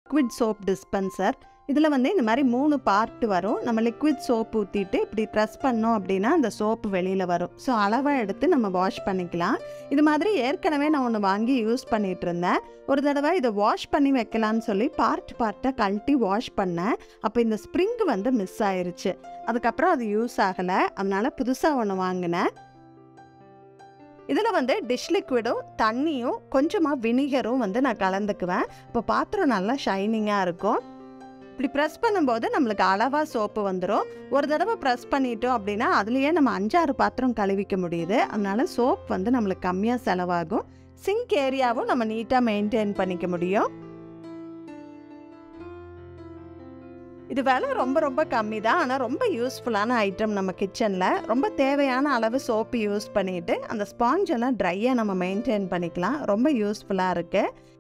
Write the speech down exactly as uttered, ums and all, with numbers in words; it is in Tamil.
Liquid soap dispenser. இதில் வந்து இந்த மாதிரி மூணு பார்ட் வரும். நம்ம லிக்விட் சோப் ஊற்றிட்டு இப்படி ப்ரெஸ் பண்ணோம் அப்படின்னா அந்த சோப்பு வெளியில் வரும். ஸோ அளவாக எடுத்து நம்ம வாஷ் பண்ணிக்கலாம். இது மாதிரி ஏற்கனவே நான் ஒன்று வாங்கி யூஸ் பண்ணிகிட்டு இருந்தேன். ஒரு தடவை இதை வாஷ் பண்ணி வைக்கலான்னு சொல்லி பார்ட் பார்ட்டை கழட்டி வாஷ் பண்ணேன். அப்போ இந்த ஸ்ப்ரிங்கு வந்து மிஸ் ஆயிருச்சு. அதுக்கப்புறம் அது யூஸ் ஆகலை. அதனால் புதுசாக ஒன்று வாங்கினேன். இதில் வந்து டிஷ் லிக்விடும் தண்ணியும் கொஞ்சமாக வினிகரும் வந்து நான் கலந்துக்குவேன். இப்போ பாத்திரம் நல்லா ஷைனிங்காக இருக்கும். இப்படி ப்ரெஸ் பண்ணும்போது நம்மளுக்கு அளவாக சோப்பு வந்துடும். ஒரு தடவை ப்ரெஸ் பண்ணிட்டோம் அப்படின்னா அதுலேயே நம்ம அஞ்சாறு பாத்திரம் கழுவிக்க முடியுது. அதனால சோப் வந்து நம்மளுக்கு கம்மியாக செலவாகும். சிங்க் ஏரியாவும் நம்ம நீட்டாக மெயின்டைன் பண்ணிக்க முடியும். இது விலை ரொம்ப ரொம்ப கம்மி தான். ஆனால் ரொம்ப யூஸ்ஃபுல்லான ஐட்டம் நம்ம கிச்சனில். ரொம்ப தேவையான அளவு சோப்பு யூஸ் பண்ணிவிட்டு அந்த ஸ்பாஞ்செல்லாம் ட்ரையாக நம்ம மெயின்டைன் பண்ணிக்கலாம். ரொம்ப யூஸ்ஃபுல்லாக இருக்குது.